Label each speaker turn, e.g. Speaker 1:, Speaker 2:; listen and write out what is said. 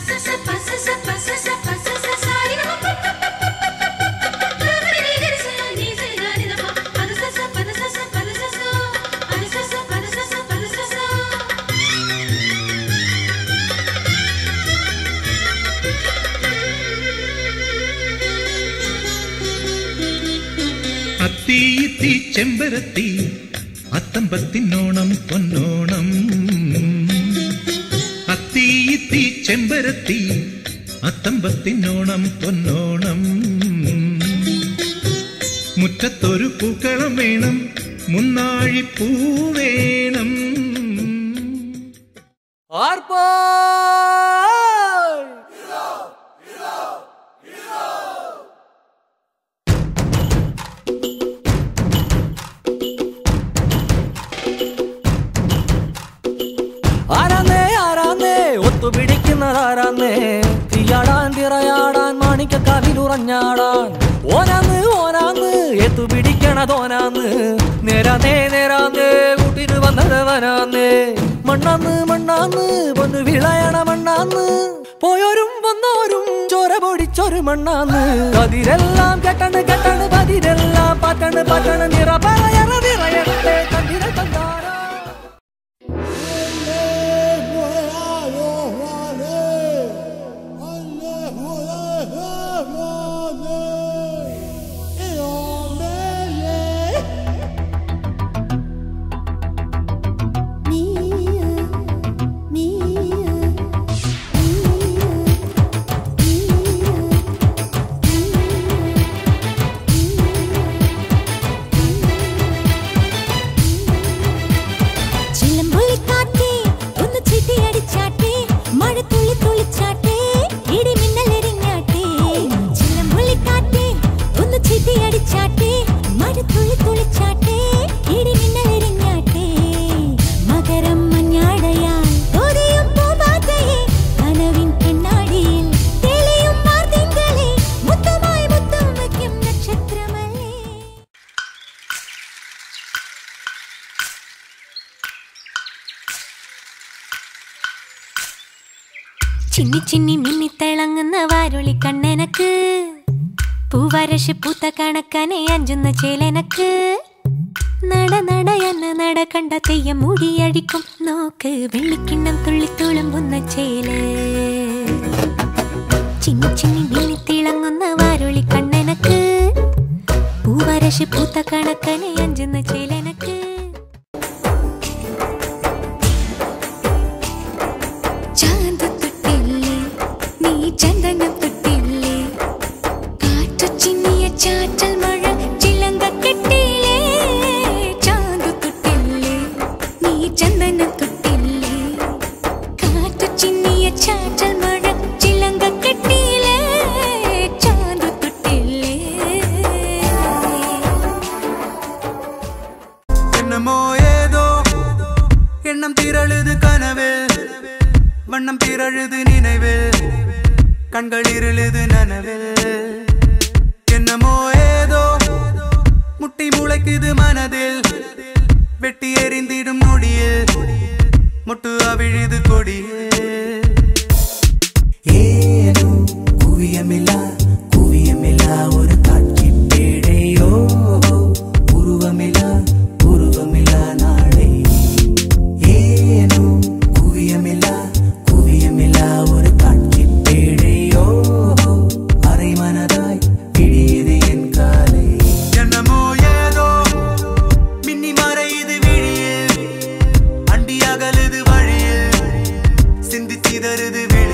Speaker 1: അത്തീത്തി ചെമ്പരത്തി അത്തമ്പത്തിനോണം പൊന്നോണം അത്തീത്തി ചെമ്പരത്തി അത്തമ്പത്തിനോണം പൊന്നോണം മുറ്റത്തൊരു പൂക്കളം വേണം മുന്നാഴിപ്പൂ വേണം
Speaker 2: തിറയാടാൻ മാണിക്ക കവിലുറഞ്ഞാടാൻ ഓനാന്ന് ഓനാന്ന് എത്തു പിടിക്കണതോനാന്ന് നേരാന്നേ നേരാന്നേ കൂട്ടിന് വന്നതവനാന്നേ മണ്ണാന്ന് മണ്ണാന്ന് വന്ന് വിളയണ മണ്ണാന്ന് പോയോരും വന്നോരും ചോര പൊടിച്ചൊരു മണ്ണാന്ന് കതിരെല്ലാം കെട്ടണ് കെട്ടണ് പതിരെല്ലാം പറ്റണ് പറ്റണ് നിറ പറയണ നിറയട്ടെ കണ്ടിര കണ്ടാര
Speaker 3: ചിന്നി ചിന്നി മിന്നി തിളങ്ങുന്ന വാരുളി കണ്ണനക്ക് പൂവരശ് പൂത്ത കണക്കനെ അഞ്ചുന്ന ചേലനക്ക് നട നട എന്ന നട കണ്ട തെയ്യം മൂടിയടിക്കും നോക്ക് വെള്ളിക്കിണ്ണം തുള്ളിത്തുളുമ്പുന്ന ചേല് ചിന്നി ചിന്നി മിന്നി തിളങ്ങുന്ന വാരുളി കണ്ണനക്ക് പൂവരശ് പൂത്ത കണക്കനെ അഞ്ചുന്ന ചേലനക്ക് ചന്ദനം തൊട്ടില്ലേ കാറ്റു ചിന്നിയ ചാറ്റൽ മഴ ചിലങ്ക കെട്ടില്ലേ ചാന്തു തൊട്ടില്ലേ നീ ചന്ദനം തൊട്ടില്ലേ കാറ്റു ചിന്നിയ ചാറ്റൽ മഴ ചിലങ്ക കെട്ടില്ലേ ചാന്തു തൊട്ടില്ലേ
Speaker 4: എന്നമോ ഏതോ എണ്ണം തിരളുത് കനവ് വണ്ണം തിരഴുത് നിனைவு கண்கள் இருளுது நனவில் என்னமோ ஏதோ முட்டி முளைக்குது மனதில் வெட்டி எறிந்திடும் நொடியில் முட்டு அவிழுது கொடியில் ஏனோ குவியமில்லா ஒரு காட்சி பேடையோ உருவமில்லா நாளை ஏனோ குவியமில்லா ஒரு காட்சி பேடையோ அரை மனதாய் பிடியது என் காலை என்னமோ ஏதோ மின்னி மறையுது விழியில் அண்டி அகலுது வழியில் சிந்தி சிதறுது விழி